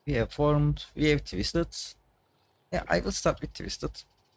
We have formed, we have twisted. Yeah, I will start with twisted.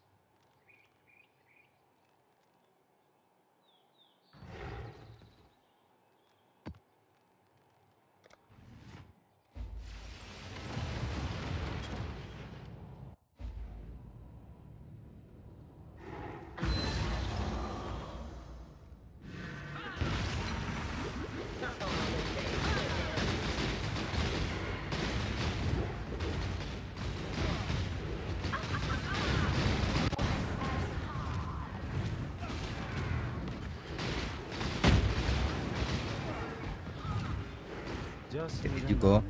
Here you go.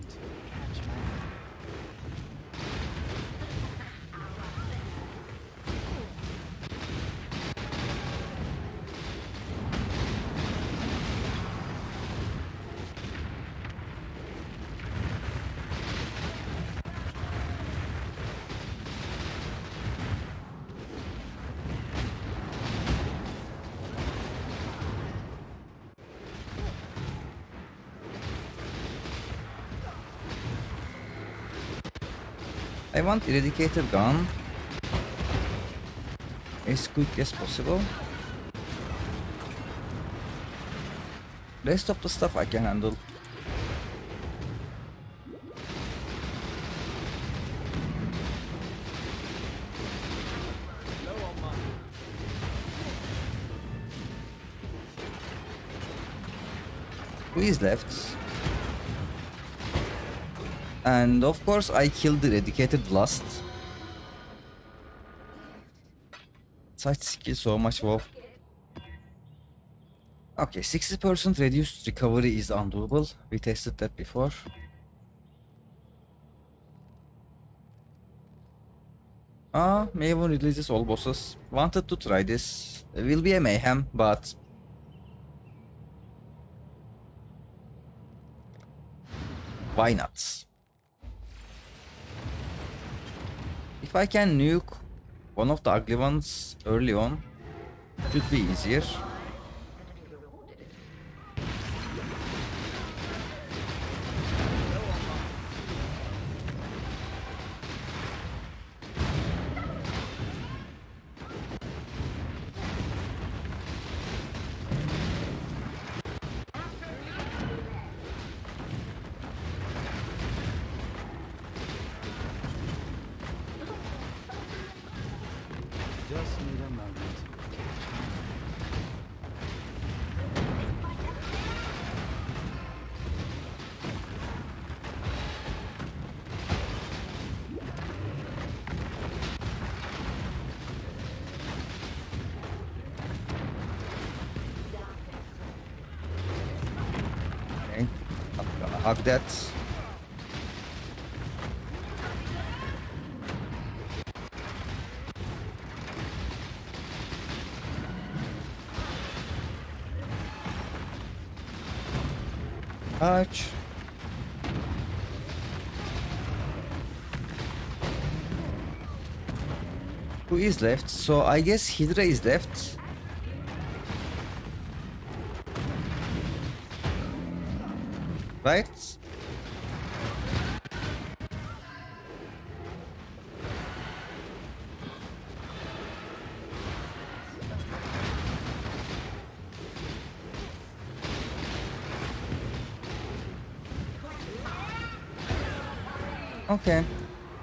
I want Eradicator gone as quick as possible. Rest of the stuff I can handle. Who is left? And of course I killed the Eradicated Blast. Such skill, so much wow. Okay, 60% reduced recovery is undoable. We tested that before. Maven releases all bosses. Wanted to try this. It will be a mayhem, but why not? If I can nuke one of the ugly ones early on, it should be easier. Just need a moment. Okay, I'm gonna hug that. Touch. Who is left? So I guess Hydra is left. Right? Okay.